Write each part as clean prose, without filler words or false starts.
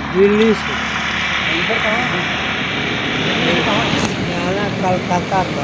दिल्ली से। इधर कहाँ? कलकत्ता का।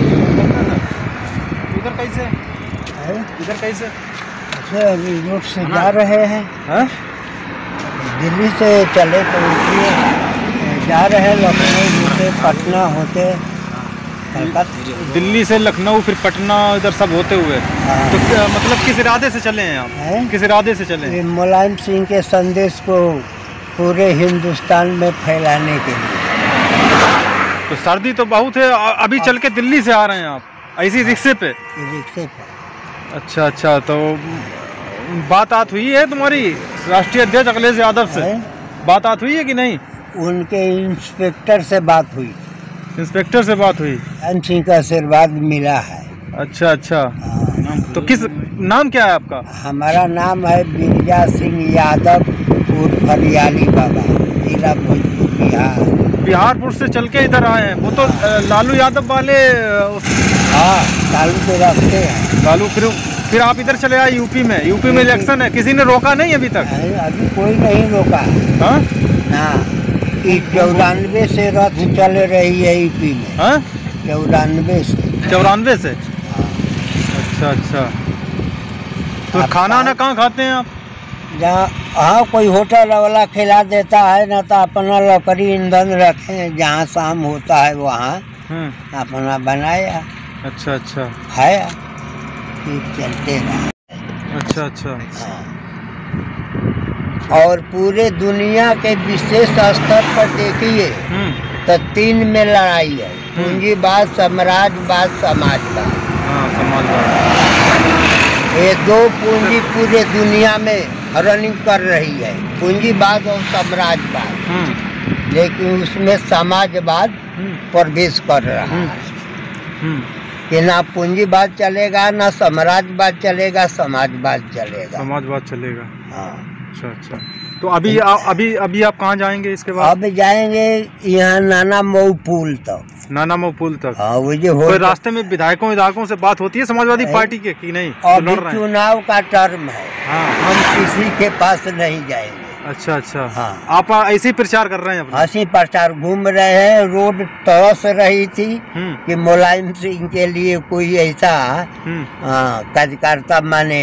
इधर कैसे? है इधर कैसे? अच्छा, अभी रोड से जा रहे हैं। हाँ? दिल्ली से चले तो इसलिए जा रहे हैं, लखनऊ होते, पटना होते, कलकत्ता। दिल्ली से लखनऊ फिर पटना इधर सब होते हुए। हाँ। तो मतलब किस इरादे से चले हैं आप? हैं? किस इरादे से चले हैं? ये मुलायम सिंह के संदेश को पूरे हिंदुस्तान में फैलाने के लिए। तो सर्दी तो बहुत है, अभी चल के दिल्ली से आ रहे हैं आप ऐसी रिक्शे पे? रिक्शे पर। अच्छा अच्छा, तो बात हुई है तुम्हारी राष्ट्रीय अध्यक्ष अखिलेश यादव से? बात हुई है कि नहीं? उनके इंस्पेक्टर से बात हुई। इंस्पेक्टर से बात हुई? मुलायम सिंह का आशीर्वाद मिला है। अच्छा अच्छा। हाँ। तो किस नाम क्या है आपका? हमारा नाम है बिरजा सिंह यादव उर्फ हरियाली बाबा, जिला भोजपुर, बिहार। बिहारपुर से चल के इधर आए हैं? वो तो लालू यादव वाले। हाँ, लालू के रास्ते हैं। लालू, फिर आप इधर चले आए यूपी में? यूपी में इलेक्शन है, किसी ने रोका नहीं अभी तक? अभी कोई नहीं रोका है। हाँ? ना, 94 से रथ चल रही है यूपी में। हाँ? 94 से। 94 से? अच्छा अच्छा। तो खाना ना कहाँ खाते हैं आप? जहाँ हाँ कोई होटल वाला खिला देता है, ना तो अपना लकड़ी ईंधन रखे, जहाँ शाम होता है वहाँ अपना बनाया। अच्छा अच्छा। खाया, फिर चलते रहे। अच्छा अच्छा। और पूरे दुनिया के विशेष स्तर पर देखिए तो 3 में लड़ाई है, पूंजीवाद, साम्राज्यवाद, समाजवाद। हाँ, समाजवाद। ये 2 पूंजी पूरे दुनिया में रनिंग कर रही है, पूंजीवाद और साम्राज्यवाद। लेकिन उसमें समाजवाद प्रवेश कर रहा है कि ना पूंजीवाद चलेगा, ना साम्राज्यवाद चलेगा, समाजवाद चलेगा। समाजवाद चलेगा। हाँ। अच्छा अच्छा। तो अभी आप कहाँ जाएंगे इसके बाद? अब जाएंगे यहाँ नाना मऊ पुल तक। नाना मऊ पुल तक? हाँ, वो जो हो रास्ते में विधायकों से बात होती है समाजवादी पार्टी के कि नहीं? अभी चुनाव का टर्म है। हाँ। हम किसी के पास नहीं जाएंगे। अच्छा अच्छा। हाँ। आप ऐसे ही प्रचार कर रहे हैं अपना? ऐसे प्रचार घूम रहे हैं। रोड तरस रही थी कि मुलायम सिंह के लिए कोई ऐसा कार्यकर्ता माने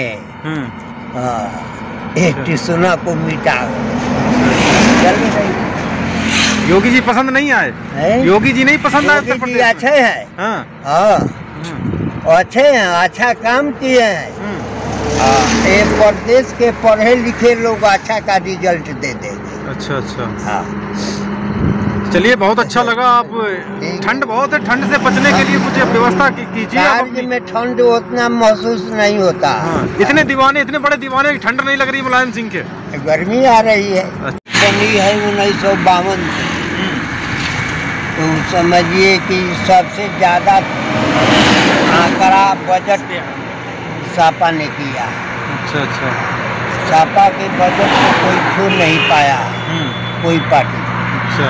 टिसुना को मिटा। चल रही। योगी जी पसंद नहीं आए? योगी जी नहीं पसंद आए? योगी जी अच्छे हैं। हाँ। हाँ, अच्छे हैं, अच्छा काम किए हैं। ये प्रदेश के पढ़े लिखे लोग अच्छा का रिजल्ट दे देंगे। अच्छा अच्छा। हाँ। चलिए, बहुत अच्छा लगा। आप ठंड बहुत है, ठंड से बचने के लिए कुछ व्यवस्था कीजिए। राज्य में ठंड उतना महसूस नहीं होता। हाँ। इतने बड़े दीवाने की ठंड नहीं लग रही मुलायम सिंह के? गर्मी आ रही है। बनी है 1952 से। तो समझिए कि सबसे ज्यादा आंकड़ा बजट सपा ने किया। अच्छा अच्छा। सपा के बजट को कोई छू नहीं पाया, कोई पार्टी। अच्छा।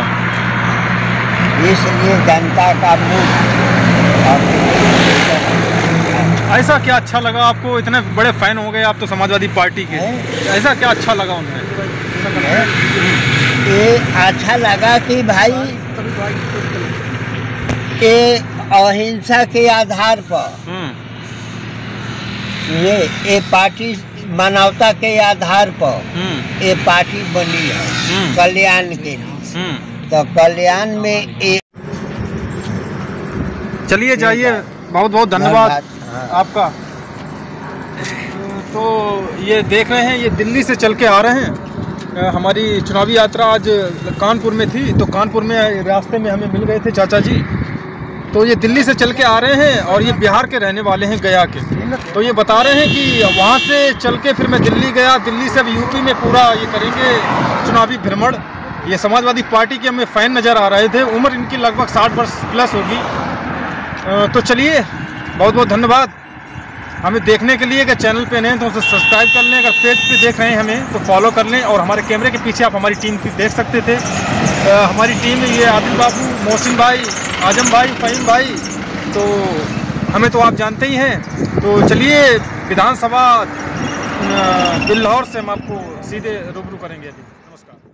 इसलिए जनता का मुख। ऐसा क्या अच्छा लगा आपको? इतने बड़े फैन हो गए आप तो समाजवादी पार्टी के। ऐसा क्या अच्छा लगा उनमें? ये अच्छा लगा कि भाई ये अहिंसा के आधार पर ये पार्टी, मानवता के आधार पर ये पार्टी बनी है कल्याण के लिए। तो कल्याण में एक। चलिए, जाइए, बहुत बहुत धन्यवाद आपका। तो ये देख रहे हैं, ये दिल्ली से चल के आ रहे हैं। हमारी चुनावी यात्रा आज कानपुर में थी, तो कानपुर में रास्ते में हमें मिल गए थे चाचा जी। तो ये दिल्ली से चल के आ रहे हैं और ये बिहार के रहने वाले हैं, गया के। तो ये बता रहे हैं कि वहाँ से चल के फिर मैं दिल्ली गया, दिल्ली से अब यूपी में पूरा ये करेंगे चुनावी भ्रमण। ये समाजवादी पार्टी के हमें फ़ैन नज़र आ रहे थे। उम्र इनकी लगभग 60 वर्ष प्लस होगी। तो चलिए, बहुत बहुत धन्यवाद हमें देखने के लिए। अगर चैनल पे नए तो उसे सब्सक्राइब कर लें, अगर पेज पे देख रहे हैं हमें तो फॉलो कर लें। और हमारे कैमरे के पीछे आप हमारी टीम देख सकते थे। हमारी टीम में ये आदिल बाबू, मोहसिन भाई, आजम भाई, फ़हीम भाई, तो हमें तो आप जानते ही हैं। तो चलिए, विधानसभा बिल्लौर से हम आपको सीधे रूबरू करेंगे अभी। नमस्कार।